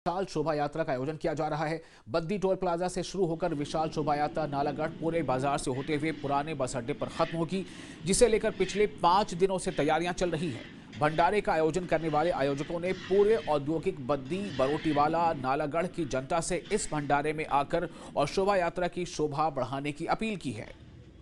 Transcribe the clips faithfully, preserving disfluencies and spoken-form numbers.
विशाल शोभा यात्रा का आयोजन किया जा रहा है। बद्दी टोल प्लाजा से शुरू होकर विशाल शोभा यात्रा नालागढ़ पूरे बाजार से होते हुए पुराने बस अड्डे पर खत्म होगी, जिसे लेकर पिछले पांच दिनों से तैयारियां चल रही हैं। भंडारे का आयोजन करने वाले आयोजकों ने पूरे औद्योगिक बद्दी, बरोटीवाला, नालागढ़ की जनता से इस भंडारे में आकर और शोभा यात्रा की शोभा बढ़ाने की अपील की है।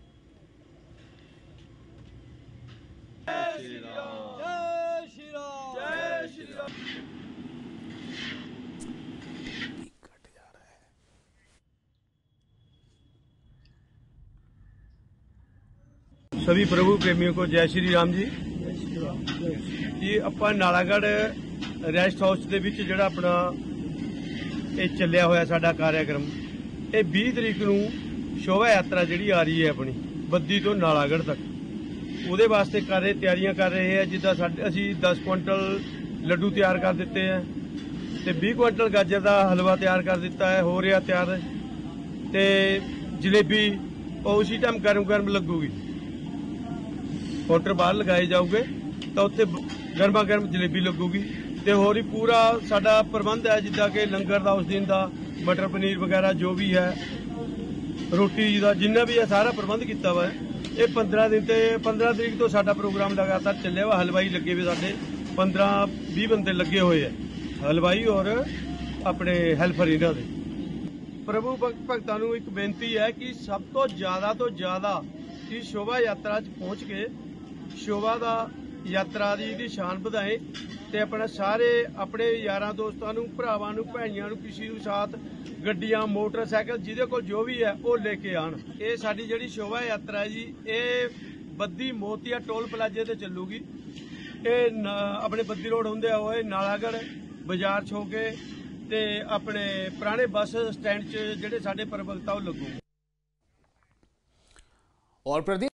सभी प्रभु प्रेमियों को जय श्री राम जी। ये ਆਪਾਂ ਨਾਲਾਗੜ੍ਹ ਰੈਸਟ ਹਾਊਸ ਦੇ ਵਿੱਚ ਜਿਹੜਾ ਆਪਣਾ ਇਹ ਚੱਲਿਆ ਹੋਇਆ ਸਾਡਾ ਕਾਰਿਆਕਰਮ, ਇਹ ਵੀਹ ਤਰੀਕ ਨੂੰ ਸ਼ੋਭਾ ਯਾਤਰਾ ਜਿਹੜੀ ਆ ਰਹੀ ਹੈ ਆਪਣੀ ਬੱਦੀ ਤੋਂ ਨਾਲਾਗੜ੍ਹ ਤੱਕ, ਉਹਦੇ ਵਾਸਤੇ ਕਰ ਰਹੇ ਤਿਆਰੀਆਂ ਕਰ ਰਹੇ ਹੈ। ਜਿੱਦਾਂ ਸਾਡੇ ਅਸੀਂ ਦਸ ਕੁਇੰਟਲ ਲੱਡੂ ਤਿਆਰ ਕਰ ਦਿੱਤੇ ਹੈ ਤੇ ਵੀਹ ਕੁਇੰਟਲ ਗਾਜਰ ਦਾ ਹਲਵਾ ਤਿਆਰ ਕਰ ਦਿੱਤਾ ਹੈ, ਹੋ ਰਿਹਾ ਤਿਆਰ, ਤੇ ਜਲੇਬੀ ਉਹ ਉਸੇ ਟਾਈਮ ਗਰਮ ਗਰਮ ਲੱਗੂਗੀ। काउंटर बाहर लगाए जाओगे तो उत्थे गर्मा गर्म जलेबी लगूगी। तो होर ही पूरा साडा प्रबंध है, जिद्दां कि लंगर का उस दिन का मटर पनीर वगैरह जो भी है, रोटी का जिन्ना भी है सारा प्रबंध किया हुआ है। ये पंद्रह दिन से पंद्रह तरीक तो साडा प्रोग्राम लगातार चलिया हुआ। हलवाई लगे हुए साडे पंद्रह भी बंदे लगे हुए है, हलवाई और अपने हैल्पर इन्हां दे। प्रभु भगतां नूं एक बेनती है कि सब तो ज्यादा तो ज्यादा इस शोभा यात्रा च पहुंच के शोभा दा यात्रा दी दी शान बढ़ाए ते अपना सारे अपने यारां दोस्तां नूं, भरावां नूं, भैणियां नूं, किसी नूं साथ गड्डियां, मोटरसाइकिल जिहदे कोल जो भी है वो लेके आण। ये साडी जिहड़ी शोभा यात्रा है जी, ये बद्दी मोतिया टोल प्लाजे ते चलूगी। ये अपने बद्दी रोड हुंदे होए नालागढ़ बाजार छ होके ते अपने पुराने बस स्टैंड च जिहड़े साडे प्रवक्ता वो लगूगे। और प्रदीप